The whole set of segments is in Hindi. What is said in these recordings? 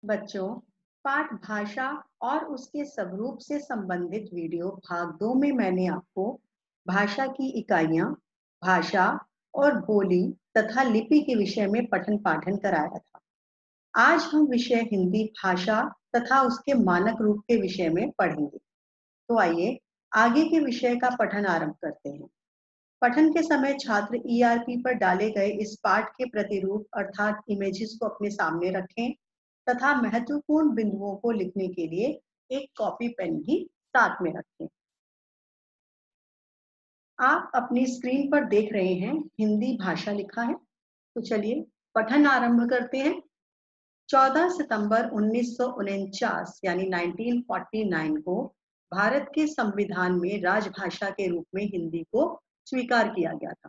बच्चों, पाठ भाषा और उसके स्वरूप से संबंधित वीडियो भाग 2 में मैंने आपको भाषा की इकाइयाँ, भाषा और बोली तथा लिपि के विषय में पठन पाठन कराया था। आज हम विषय हिंदी भाषा तथा उसके मानक रूप के विषय में पढ़ेंगे। तो आइए आगे के विषय का पठन आरंभ करते हैं। पठन के समय छात्र ईआरपी पर डाले गए इस पाठ के प्रतिरूप अर्थात इमेजेस को अपने सामने रखें तथा महत्वपूर्ण बिंदुओं को लिखने के लिए एक कॉपी पेन भी साथ में रखें। आप अपनी स्क्रीन पर देख रहे हैं हिंदी भाषा लिखा है। तो चलिए पठन आरंभ करते हैं। 14 सितंबर 1949 यानी 1949 को भारत के संविधान में राजभाषा के रूप में हिंदी को स्वीकार किया गया था।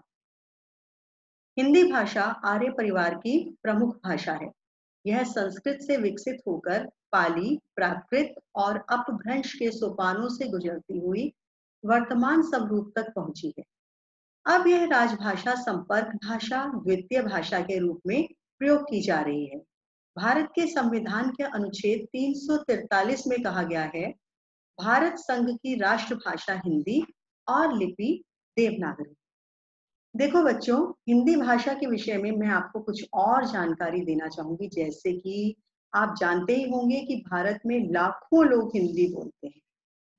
हिंदी भाषा आर्य परिवार की प्रमुख भाषा है। यह संस्कृत से विकसित होकर पाली, प्राकृत और अपभ्रंश के सोपानों से गुजरती हुई वर्तमान स्वरूप तक पहुंची है। अब यह राजभाषा संपर्क भाषा, द्वितीय भाषा के रूप में प्रयोग की जा रही है। भारत के संविधान के अनुच्छेद 343 में कहा गया है, भारत संघ की राष्ट्रभाषा हिंदी और लिपि देवनागरी। देखो बच्चों, हिंदी भाषा के विषय में मैं आपको कुछ और जानकारी देना चाहूंगी। जैसे कि आप जानते ही होंगे कि भारत में लाखों लोग हिंदी बोलते हैं।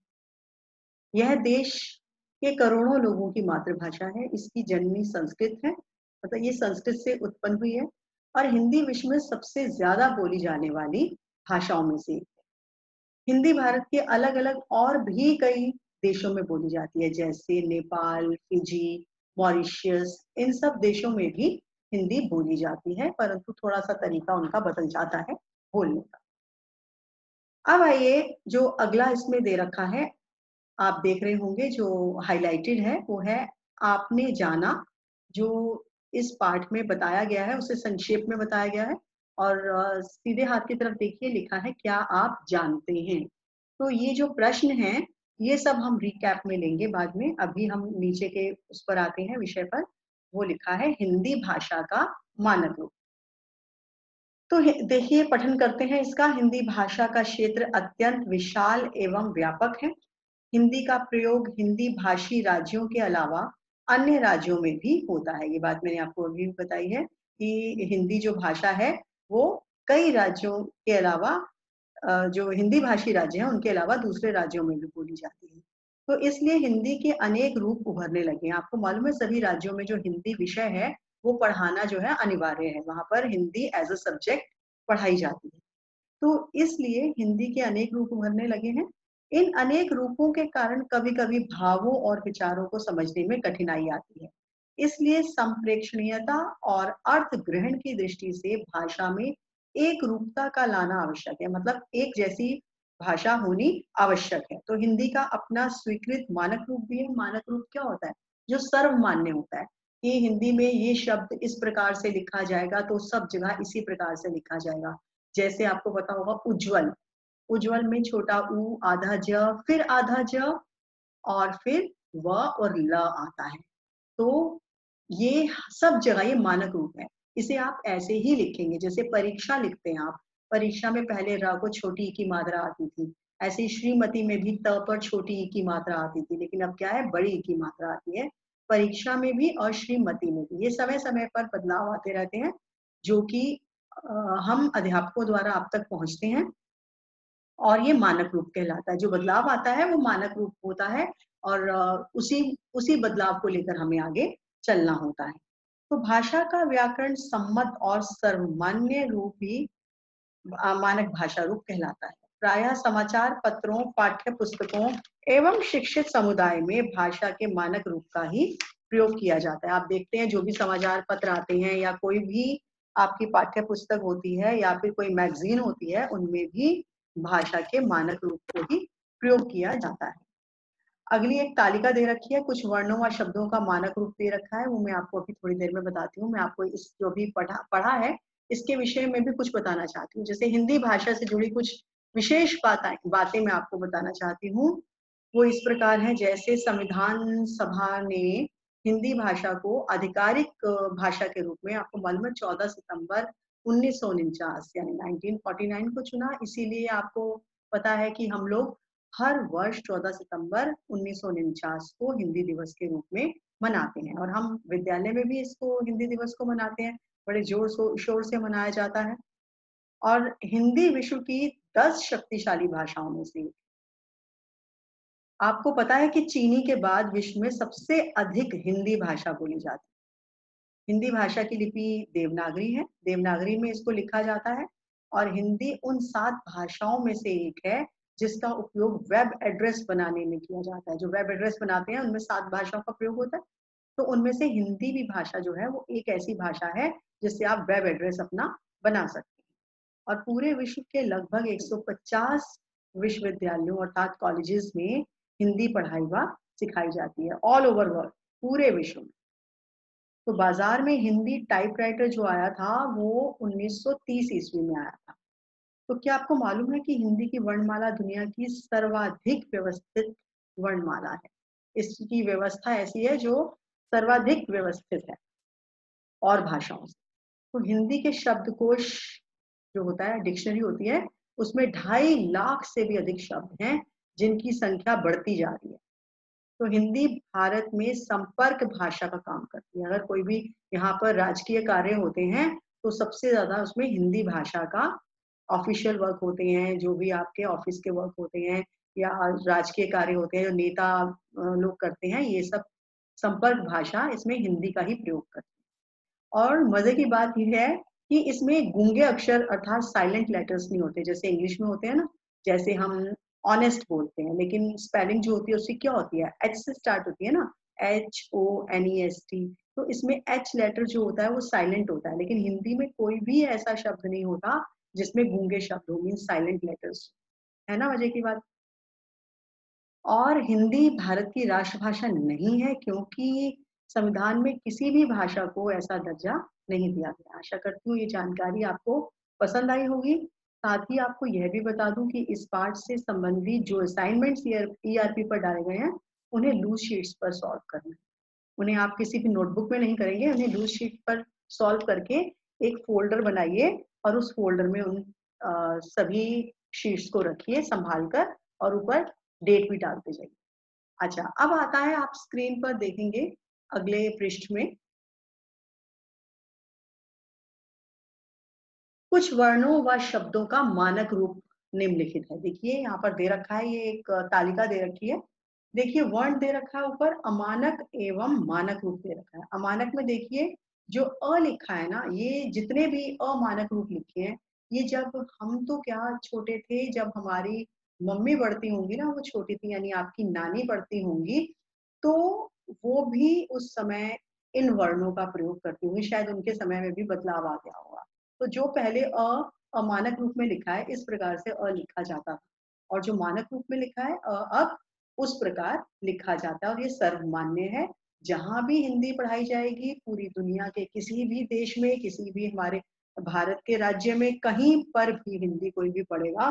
यह देश के करोड़ों लोगों की मातृभाषा है। इसकी जननी संस्कृत है, मतलब ये संस्कृत से उत्पन्न हुई है और हिंदी विश्व में सबसे ज्यादा बोली जाने वाली भाषाओं में से एक है। हिंदी भारत के अलग अलग और भी कई देशों में बोली जाती है, जैसे नेपाल, फिजी, मॉरिशियस। इन सब देशों में भी हिंदी बोली जाती है, परंतु थोड़ा सा तरीका उनका बदल जाता है बोलने का। अब आइए, जो अगला इसमें दे रखा है, आप देख रहे होंगे जो हाइलाइटेड है वो है आपने जाना। जो इस पाठ में बताया गया है उसे संक्षेप में बताया गया है और सीधे हाथ की तरफ देखिए, लिखा है क्या आप जानते हैं। तो ये जो प्रश्न है ये सब हम रिकैप में लेंगे बाद में। अभी हम नीचे के उस पर आते हैं विषय पर। वो लिखा है हिंदी भाषा का मानक रूप। तो देखिए पठन करते हैं इसका। हिंदी भाषा का क्षेत्र अत्यंत विशाल एवं व्यापक है। हिंदी का प्रयोग हिंदी भाषी राज्यों के अलावा अन्य राज्यों में भी होता है। ये बात मैंने आपको अभी बताई है कि हिंदी जो भाषा है वो कई राज्यों के अलावा जो हिंदी भाषी राज्य हैं उनके अलावा दूसरे राज्यों में भी बोली जाती है। तो इसलिए हिंदी के अनेक रूप उभरने लगे हैं। आपको मालूम है सभी राज्यों में जो हिंदी विषय है वो पढ़ाना जो है अनिवार्य है। वहां पर हिंदी एज अ सब्जेक्ट पढ़ाई जाती है। तो इसलिए हिंदी के अनेक रूप उभरने लगे हैं। इन अनेक रूपों के कारण कभी-कभी भावों और विचारों को समझने में कठिनाई आती है। इसलिए संप्रेक्षणीयता और अर्थ ग्रहण की दृष्टि से भाषा में एक रूपता का लाना आवश्यक है। मतलब एक जैसी भाषा होनी आवश्यक है। तो हिंदी का अपना स्वीकृत मानक रूप भी है। मानक रूप क्या होता है? जो सर्वमान्य होता है कि हिंदी में ये शब्द इस प्रकार से लिखा जाएगा तो सब जगह इसी प्रकार से लिखा जाएगा। जैसे आपको पता होगा उज्ज्वल। उज्ज्वल में छोटा उ, आधा ज, फिर आधा ज और फिर व और ल आता है। तो ये सब जगह ये मानक रूप है। इसे आप ऐसे ही लिखेंगे जैसे परीक्षा लिखते हैं आप। परीक्षा में पहले र को छोटी ई की मात्रा आती थी। ऐसे ही श्रीमती में भी त पर छोटी ई की मात्रा आती थी, लेकिन अब क्या है, बड़ी ई की मात्रा आती है परीक्षा में भी और श्रीमती में भी। ये समय समय पर बदलाव आते रहते हैं जो कि हम अध्यापकों द्वारा आप तक पहुंचते हैं और ये मानक रूप कहलाता है। जो बदलाव आता है वो मानक रूप होता है और उसी उसी बदलाव को लेकर हमें आगे चलना होता है। तो भाषा का व्याकरण सम्मत और सर्वमान्य रूप ही मानक भाषा रूप कहलाता है। प्रायः समाचार पत्रों, पाठ्य पुस्तकों एवं शिक्षित समुदाय में भाषा के मानक रूप का ही प्रयोग किया जाता है। आप देखते हैं जो भी समाचार पत्र आते हैं या कोई भी आपकी पाठ्य पुस्तक होती है या फिर कोई मैगजीन होती है, उनमें भी भाषा के मानक रूप को ही प्रयोग किया जाता है। अगली एक तालिका दे रखी है, कुछ वर्णों व शब्दों का मानक रूप दे रखा है, वो मैं आपको अभी थोड़ी देर में बताती हूँ। मैं आपको इस जो भी पढ़ा है इसके विषय में भी कुछ बताना चाहती हूँ। जैसे हिंदी भाषा से जुड़ी कुछ विशेष बातें मैं आपको बताना चाहती हूँ। वो इस प्रकार है, जैसे संविधान सभा ने हिंदी भाषा को आधिकारिक भाषा के रूप में, आपको मालूम है 14 सितंबर 1949 यानी 1949 को चुना, इसीलिए आपको पता है कि हम लोग हर वर्ष 14 सितंबर 1949 को हिंदी दिवस के रूप में मनाते हैं, और हम विद्यालय में भी इसको हिंदी दिवस को मनाते हैं, बड़े जोर शोर से मनाया जाता है। और हिंदी विश्व की 10 शक्तिशाली भाषाओं में से एक। आपको पता है कि चीनी के बाद विश्व में सबसे अधिक हिंदी भाषा बोली जाती है। हिंदी भाषा की लिपि देवनागरी है, देवनागरी में इसको लिखा जाता है, और हिंदी उन 7 भाषाओं में से एक है जिसका उपयोग वेब एड्रेस बनाने में किया जाता है। जो वेब एड्रेस बनाते हैं उनमें 7 भाषाओं का प्रयोग होता है, तो उनमें से हिंदी भी भाषा जो है वो एक ऐसी भाषा है जिससे आप वेब एड्रेस अपना बना सकते हैं। और पूरे विश्व के लगभग 150 विश्वविद्यालयों अर्थात कॉलेजेस में हिंदी पढ़ाई व सिखाई जाती है, ऑल ओवर वर्ल्ड, पूरे विश्व में। तो बाजार में हिंदी टाइपराइटर जो आया था वो 1930 ईस्वी में आया था। तो क्या आपको मालूम है कि हिंदी की वर्णमाला दुनिया की सर्वाधिक व्यवस्थित वर्णमाला है? इसकी व्यवस्था ऐसी है जो सर्वाधिक व्यवस्थित है और भाषाओं से। तो हिंदी के शब्दकोश जो होता है, डिक्शनरी होती है, उसमें 2.5 लाख से भी अधिक शब्द हैं जिनकी संख्या बढ़ती जा रही है। तो हिंदी भारत में संपर्क भाषा का काम करती है। अगर कोई भी यहाँ पर राजकीय कार्य होते हैं तो सबसे ज्यादा उसमें हिंदी भाषा का ऑफिशियल वर्क होते हैं, जो भी आपके ऑफिस के वर्क होते हैं या राजकीय कार्य होते हैं जो नेता लोग करते हैं, ये सब संपर्क भाषा इसमें हिंदी का ही प्रयोग करते हैं। और मजे की बात यह है कि इसमें गूंगे अक्षर अर्थात साइलेंट लेटर्स नहीं होते जैसे इंग्लिश में होते हैं ना। जैसे हम ऑनेस्ट बोलते हैं, लेकिन स्पेलिंग जो होती है उसकी क्या होती है, एच से स्टार्ट होती है ना, HONEST। तो इसमें एच लेटर जो होता है वो साइलेंट होता है, लेकिन हिंदी में कोई भी ऐसा शब्द नहीं होता जिसमें गूंगे शब्द हो, मीन साइलेंट लेटर्स। है ना मजे की बात। और हिंदी भारत की राष्ट्रभाषा नहीं है क्योंकि संविधान में किसी भी भाषा को ऐसा दर्जा नहीं दिया गया। आशा करती हूँ ये जानकारी आपको पसंद आई होगी। साथ ही आपको यह भी बता दूं कि इस पाठ से संबंधित जो असाइनमेंट्स ERP पर डाले गए हैं उन्हें लूज शीट्स पर सॉल्व करना है। उन्हें आप किसी भी नोटबुक में नहीं करेंगे, उन्हें लूज शीट पर सॉल्व करके एक फोल्डर बनाइए और उस फोल्डर में उन सभी शीट्स को रखिए संभाल कर, और ऊपर डेट भी डालते जाइए। अच्छा, अब आता है, आप स्क्रीन पर देखेंगे अगले पृष्ठ में कुछ वर्णों व शब्दों का मानक रूप निम्नलिखित है। देखिए यहाँ पर दे रखा है, ये एक तालिका दे रखी है। देखिए वर्ण दे रखा है ऊपर, अमानक एवं मानक रूप दे रखा है। अमानक में देखिए जो अ लिखा है ना, ये जितने भी अमानक रूप लिखे हैं, ये जब हम तो क्या छोटे थे, जब हमारी मम्मी पढ़ती होंगी ना, वो छोटी थी यानी आपकी नानी पढ़ती होंगी, तो वो भी उस समय इन वर्णों का प्रयोग करती होंगी। शायद उनके समय में भी बदलाव आ गया होगा। तो जो पहले अमानक रूप में लिखा है इस प्रकार से अ लिखा जाता था, और जो मानक रूप में लिखा है अब उस प्रकार लिखा जाता है, और ये सर्वमान्य है। जहां भी हिंदी पढ़ाई जाएगी पूरी दुनिया के किसी भी देश में, किसी भी हमारे भारत के राज्य में, कहीं पर भी हिंदी कोई भी पढ़ेगा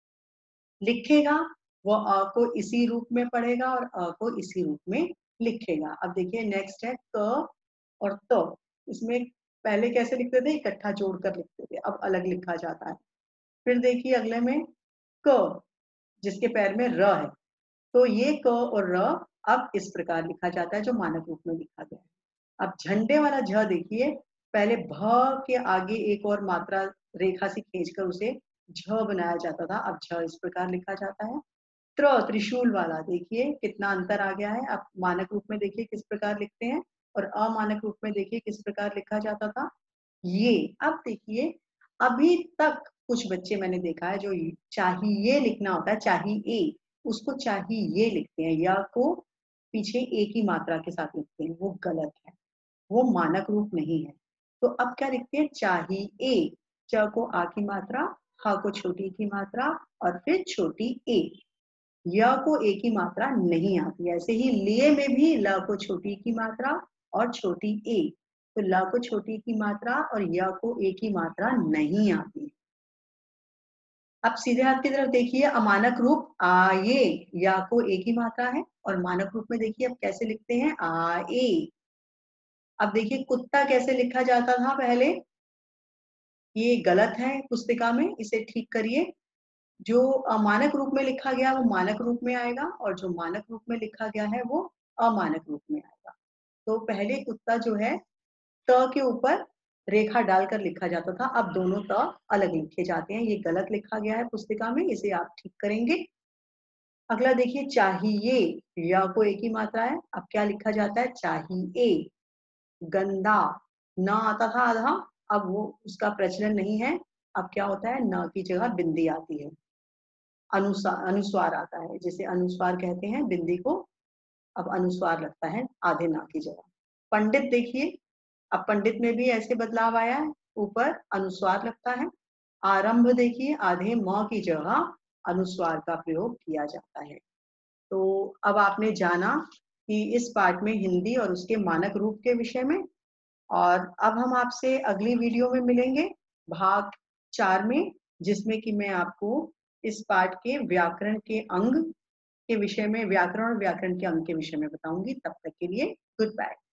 लिखेगा, वो अ को इसी रूप में पढ़ेगा और अ को इसी रूप में लिखेगा। अब देखिए नेक्स्ट है क और त। इसमें पहले कैसे लिखते थे, इकट्ठा जोड़कर लिखते थे, अब अलग लिखा जाता है। फिर देखिए अगले में क, जिसके पैर में र है, तो ये क और र अब इस प्रकार लिखा जाता है जो मानक रूप में लिखा गया है। अब झंडे वाला झ देखिए, पहले भ के आगे एक और मात्रा रेखा से खींचकर उसे झ बनाया जाता था, अब झ इस प्रकार लिखा जाता है। त्रिशूल वाला देखिए कितना अंतर आ गया है। अब मानक रूप में देखिए किस प्रकार लिखते हैं, और अमानक रूप में देखिए किस प्रकार लिखा जाता था। ये अब देखिए, अभी तक कुछ बच्चे मैंने देखा है जो चाहिए लिखना होता है, चाहिए, उसको चाहिए लिखते हैं, या को पीछे एक ही मात्रा के साथ लिखते हैं, वो गलत है, वो मानक रूप नहीं है। तो अब क्या लिखते हैं, चाहिए, च को आ की मात्रा, ह को छोटी की मात्रा और फिर छोटी ए, य को एक ही मात्रा नहीं आती। ऐसे ही लिए में भी ल को छोटी की मात्रा और छोटी ए, तो ल को छोटी की मात्रा और य को एक ही मात्रा नहीं आती। अब सीधे हाथ की तरफ देखिए, अमानक रूप आये, या को एक ही मात्रा है, और मानक रूप में देखिए अब कैसे लिखते हैं, आए। अब देखिए कुत्ता कैसे लिखा जाता था पहले, ये गलत है पुस्तिका में, इसे ठीक करिए। जो मानक रूप में लिखा गया वो मानक रूप में आएगा और जो मानक रूप में लिखा गया है वो अमानक रूप में आएगा। तो पहले कुत्ता जो है त के ऊपर रेखा डालकर लिखा जाता था, अब दोनों त अलग लिखे जाते हैं। ये गलत लिखा गया है पुस्तिका में, इसे आप ठीक करेंगे। अगला देखिए चाहिए, य को एक ही मात्रा है, अब क्या लिखा जाता है चाहिए। गंदा, न आता था आधा, अब वो उसका प्रचलन नहीं है, अब क्या होता है न की जगह बिंदी आती है। अनुस्वार आता है, जिसे अनुस्वार कहते हैं बिंदी को, अब अनुस्वार लगता है आधे ना की जगह। पंडित देखिए, अब पंडित में भी ऐसे बदलाव आया है, ऊपर अनुस्वार लगता है। आरंभ देखिए, आधे म की जगह अनुस्वार का प्रयोग किया जाता है। तो अब आपने जाना कि इस पाठ में हिंदी और उसके मानक रूप के विषय में, और अब हम आपसे अगली वीडियो में मिलेंगे भाग 4 में, जिसमें कि मैं आपको इस पाठ के व्याकरण के अंग के विषय में, व्याकरण और व्याकरण के अंग के विषय में बताऊंगी। तब तक के लिए गुड बाय।